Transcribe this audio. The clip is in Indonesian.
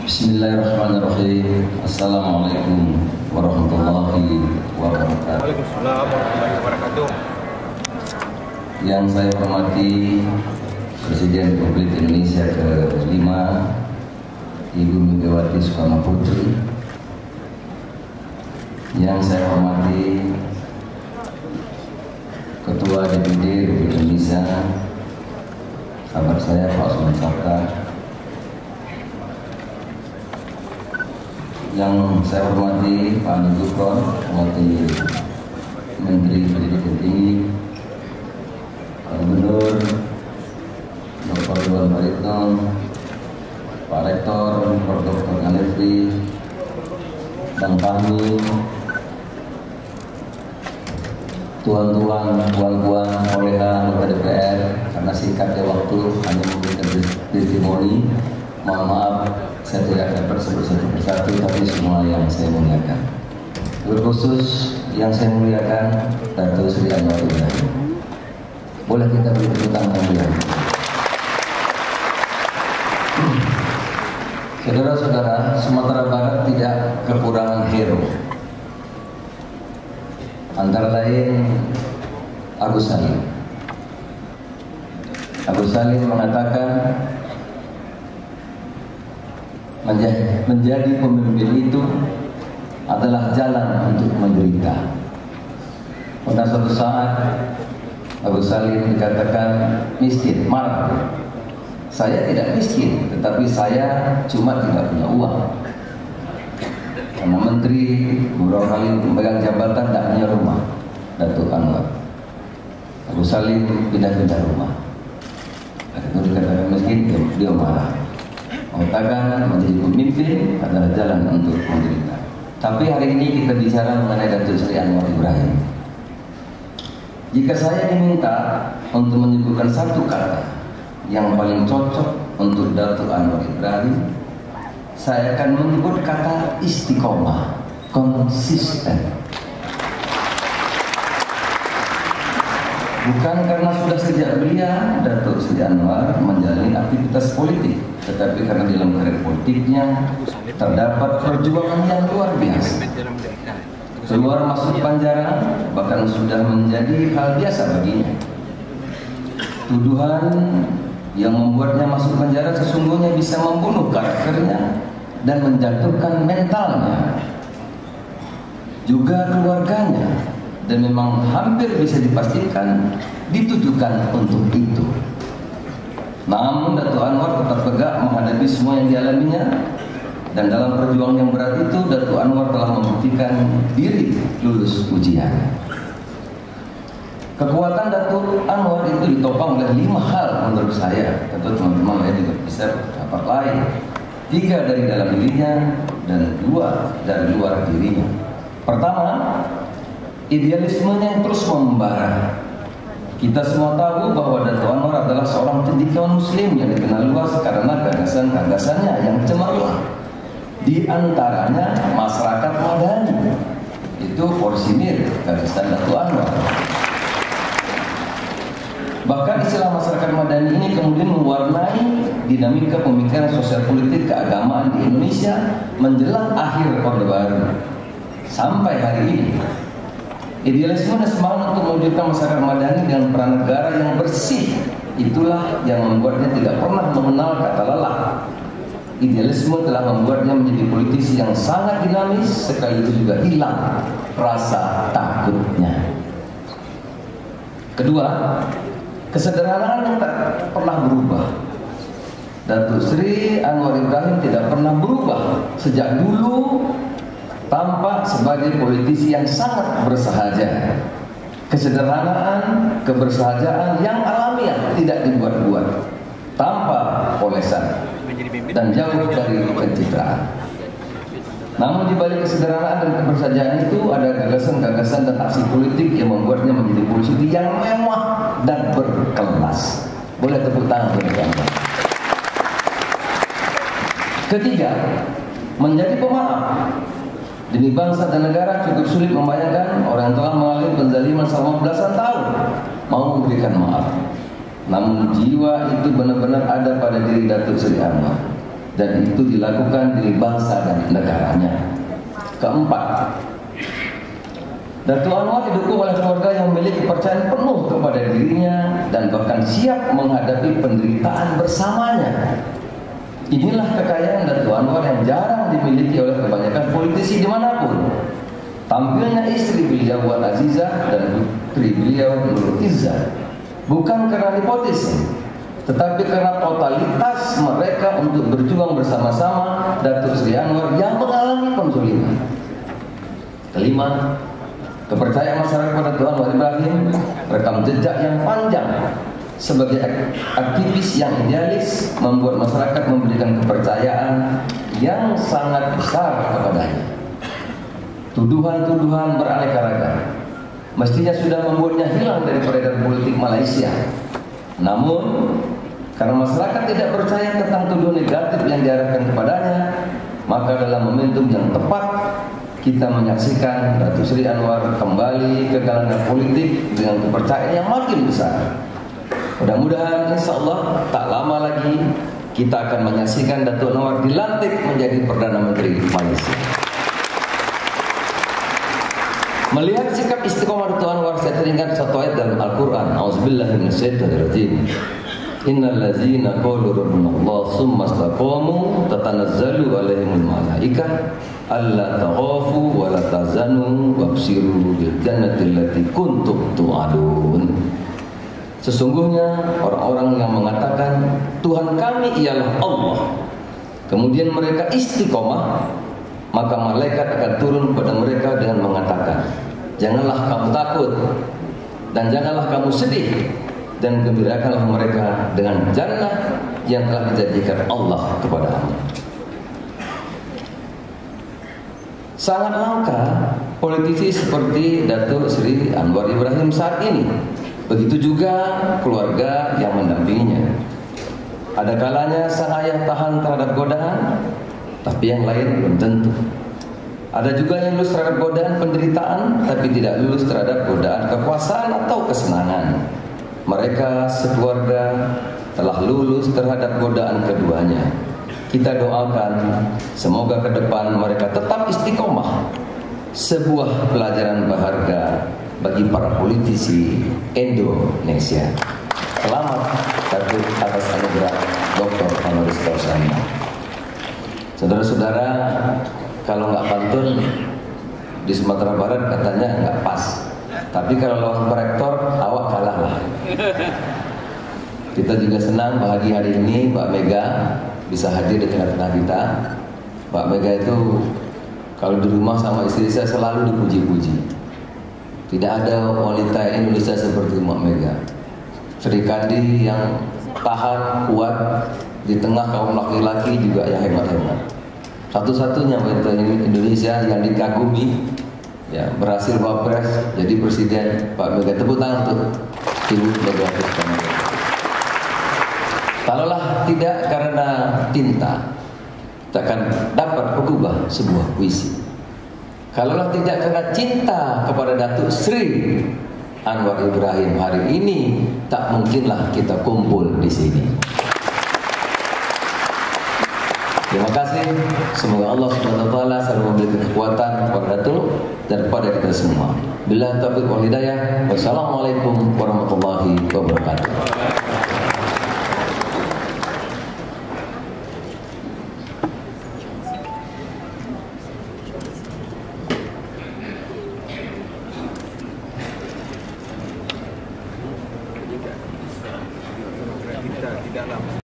Bismillahirrahmanirrahim. Assalamualaikum warahmatullahi wabarakatuh. Waalaikumsalam warahmatullahi wabarakatuh. Yang saya hormati Presiden Republik Indonesia ke-5 Ibu Megawati Soekarno Putri. Yang saya hormati Ketua DPD Republik Indonesia, sahabat saya Pak Osman Sabta. Yang saya hormati Pak Nugron, hormati Menteri Pendidikan Tinggi, Pak Gubernur, Dr. Iwan Baritno, Pak Rektor, Prof. Dr. Alefri, dan kami, tuan-tuan, puan-puan, kolega anggota DPR, karena singkatnya waktu hanya memberikan testimoni. Mohon maaf, saya tidak dapat sebut satu persatu, tapi semua yang saya muliakan. Terkhusus yang saya muliakan Dato' Sri Anwar Ibrahim. Boleh kita beri tepuk tangan beliau. Saudara-saudara, Sumatera Barat tidak kekurangan hero. Antara lain Agus Salim. Agus Salim mengatakan menjadi pemimpin itu adalah jalan untuk menderita. Pada suatu saat Agus Salim dikatakan miskin, marah. Saya tidak miskin, tetapi saya cuma tidak punya uang. Karena menteri beberapa kali memegang jabatan tidak punya rumah. Datuk Anwar, Agus Salim pindah-pindah rumah. Itu dikatakan miskin, dia marah. Mengatakan menjadi pemimpin adalah jalan untuk menderita. Tapi hari ini kita bicara mengenai Dato' Sri Anwar Ibrahim. Jika saya diminta untuk menyebutkan satu kata yang paling cocok untuk Dato' Anwar Ibrahim, saya akan menyebut kata istiqomah, konsisten. Bukan karena sudah sejak belia Dato' Sri Anwar menjalani aktivitas politik, tetapi karena dalam karir politiknya terdapat perjuangan yang luar biasa. Keluar masuk penjara bahkan sudah menjadi hal biasa baginya. Tuduhan yang membuatnya masuk penjara sesungguhnya bisa membunuh karakternya dan menjatuhkan mentalnya, juga keluarganya. Dan memang hampir bisa dipastikan ditujukan untuk itu. Namun Dato' Anwar tetap tegak menghadapi semua yang dialaminya. Dan dalam perjuangan yang berat itu, Dato' Anwar telah membuktikan diri lulus ujian. Kekuatan Dato' Anwar itu ditopang oleh 5 hal menurut saya. Tentu teman-teman lain juga bisa dapat lain. 3 dari dalam dirinya dan 2 dari luar dirinya. Pertama, idealismenya yang terus membara. Kita semua tahu bahwa Dato' Anwar adalah seorang cendekiawan muslim yang dikenal luas karena gagasan-gagasannya yang cemerlang. Di antaranya masyarakat madani. Itu porsinir gagasan Dato' Anwar. Bahkan istilah masyarakat madani ini kemudian mewarnai dinamika pemikiran sosial politik keagamaan di Indonesia menjelang akhir Orde Baru sampai hari ini. Idealisme dan semangat untuk mewujudkan masyarakat madani dengan peran negara yang bersih, itulah yang membuatnya tidak pernah mengenal kata lelah. Idealisme telah membuatnya menjadi politisi yang sangat dinamis, sekaligus juga hilang rasa takutnya. Kedua, kesederhanaan yang tak pernah berubah. Dato' Sri Anwar Ibrahim tidak pernah berubah sejak dulu. Tampak sebagai politisi yang sangat bersahaja. Kesederhanaan, kebersahajaan yang alamiah, tidak dibuat-buat, tanpa polesan dan jauh dari pencitraan. Namun di balik kesederhanaan dan kebersahajaan itu ada gagasan-gagasan dan aksi politik yang membuatnya menjadi politisi yang mewah dan berkelas. Boleh tepuk tangan bagi Anda. Ketiga, menjadi pemaaf. Demi bangsa dan negara cukup sulit membayangkan orang yang telah mengalami penzaliman selama belasan tahun mau memberikan maaf. Namun jiwa itu benar-benar ada pada diri Dato' Sri Anwar. dan itu dilakukan demi bangsa dan negaranya. Keempat, Datuk Anwar didukung oleh keluarga yang memiliki kepercayaan penuh kepada dirinya dan bahkan siap menghadapi penderitaan bersamanya. Inilah kekayaan Datuk Anwar yang jarang dimiliki oleh kebanyakan politisi dimanapun. Tampilnya istri beliau Wan Azizah dan putri beliau Nurul Izzah bukan karena nepotisme, tetapi karena totalitas mereka untuk berjuang bersama-sama Datuk Seri Anwar yang mengalami penzaliman. Kelima, kepercayaan masyarakat pada Datuk Anwar Ibrahim, rekam jejak yang panjang sebagai aktivis yang idealis membuat masyarakat memberikan kepercayaan yang sangat besar kepadanya. Tuduhan-tuduhan beraneka ragam mestinya sudah membuatnya hilang dari peredaran politik Malaysia. Namun, karena masyarakat tidak percaya tentang tuduhan negatif yang diarahkan kepadanya, maka dalam momentum yang tepat kita menyaksikan Datuk Seri Anwar kembali ke galangan politik dengan kepercayaan yang makin besar. Mudah-mudahan insya Allah tak lama lagi kita akan menyaksikan Datuk Anwar dilantik menjadi Perdana Menteri Malaysia. Melihat sikap istiqomah Datuk Anwar, saya teringat satu ayat dalam Al-Quran. A'udzubillahi minasyaitonirrajim. Innal ladzina qalu rabbuna Allah tsumma istaqamu tatanazzalu alaihimul malaikah alla taghafu wa la tahzanu wabshiru bil jannati allati kuntum tu'adun. Sesungguhnya orang-orang yang mengatakan Tuhan kami ialah Allah, kemudian mereka istiqomah, maka malaikat akan turun pada mereka dengan mengatakan, janganlah kamu takut dan janganlah kamu sedih, dan gembirakanlah mereka dengan jannah yang telah dijanjikan Allah kepada Anda. Sangat langka politisi seperti Datuk Seri Anwar Ibrahim saat ini. Begitu juga keluarga yang mendampinginya. Ada kalanya sang ayah tahan terhadap godaan, tapi yang lain belum tentu. Ada juga yang lulus terhadap godaan penderitaan, tapi tidak lulus terhadap godaan kekuasaan atau kesenangan. Mereka sekeluarga telah lulus terhadap godaan keduanya. Kita doakan semoga ke depan mereka tetap istiqomah. Sebuah pelajaran berharga bagi para politisi Indonesia. Selamat Datuk atas anugerah Dr. Honoris Causa. Saudara-saudara, kalau nggak pantun di Sumatera Barat katanya nggak pas. Tapi kalau lawan Pak Rektor, awak kalah lah. Kita juga senang bahagia hari ini Mbak Mega bisa hadir di tengah-tengah kita. Mbak Mega itu kalau di rumah sama istri saya selalu dipuji-puji. Tidak ada wanita Indonesia seperti Mbak Mega. Sri Kandi yang tahan, kuat di tengah kaum laki-laki juga yang hebat-hebat. Satu-satunya wanita Indonesia yang dikagumi, ya, berhasil wapres jadi presiden, Pak Mega. Tepuk tangan untuk Ibu Mega. Kalaulah tidak karena cinta, takkan dapat mengubah sebuah puisi. Kalaulah tidak karena cinta kepada Datuk Seri Anwar Ibrahim hari ini, tak mungkinlah kita kumpul di sini. Terima kasih. Semoga Allah Subhanahu wa taala selalu memberikan kekuatan kepada Datuk dan kepada kita semua. Billahi taufiq wal hidayah. Wassalamualaikum warahmatullahi wabarakatuh. Kita tidak lama.